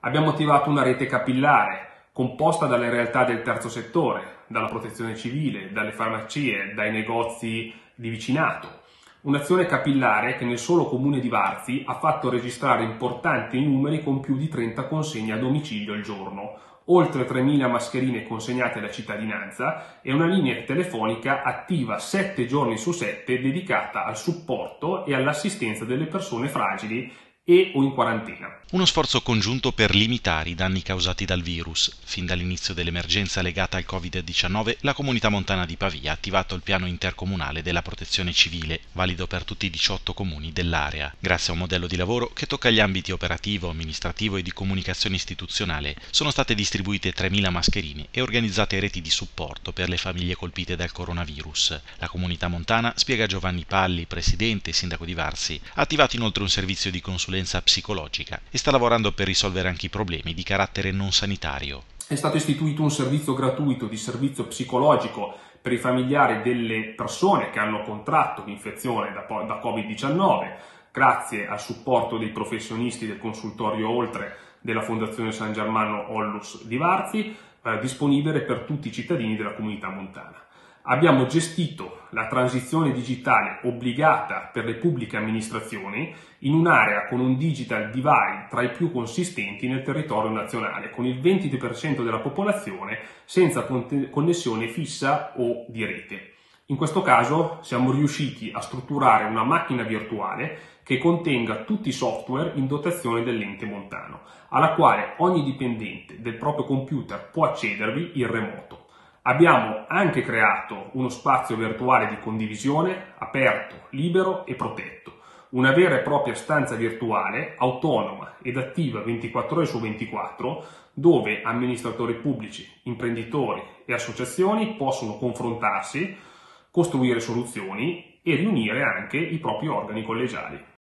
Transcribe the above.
Abbiamo attivato una rete capillare composta dalle realtà del terzo settore, dalla protezione civile, dalle farmacie, dai negozi di vicinato. Un'azione capillare che nel solo comune di Varzi ha fatto registrare importanti numeri con più di 30 consegne a domicilio al giorno, oltre 3.000 mascherine consegnate alla cittadinanza e una linea telefonica attiva 7 giorni su 7 dedicata al supporto e all'assistenza delle persone fragili e o in quarantena. Uno sforzo congiunto per limitare i danni causati dal virus. Fin dall'inizio dell'emergenza legata al Covid-19, la Comunità Montana di Pavia ha attivato il piano intercomunale della protezione civile, valido per tutti i 18 comuni dell'area. Grazie a un modello di lavoro che tocca gli ambiti operativo, amministrativo e di comunicazione istituzionale, sono state distribuite 3.000 mascherine e organizzate reti di supporto per le famiglie colpite dal coronavirus. La Comunità Montana, spiega Giovanni Palli, presidente e sindaco di Varzi, ha attivato inoltre un servizio di consulenza psicologica e sta lavorando per risolvere anche i problemi di carattere non sanitario. È stato istituito un servizio gratuito di servizio psicologico per i familiari delle persone che hanno contratto l'infezione da Covid-19, grazie al supporto dei professionisti del consultorio Oltre della Fondazione San Germano Ollus di Varzi, disponibile per tutti i cittadini della comunità montana. Abbiamo gestito la transizione digitale obbligata per le pubbliche amministrazioni in un'area con un digital divide tra i più consistenti nel territorio nazionale, con il 20% della popolazione senza connessione fissa o di rete. In questo caso siamo riusciti a strutturare una macchina virtuale che contenga tutti i software in dotazione dell'ente montano, alla quale ogni dipendente del proprio computer può accedervi in remoto. Abbiamo anche creato uno spazio virtuale di condivisione aperto, libero e protetto, una vera e propria stanza virtuale autonoma ed attiva 24 ore su 24, dove amministratori pubblici, imprenditori e associazioni possono confrontarsi, costruire soluzioni e riunire anche i propri organi collegiali.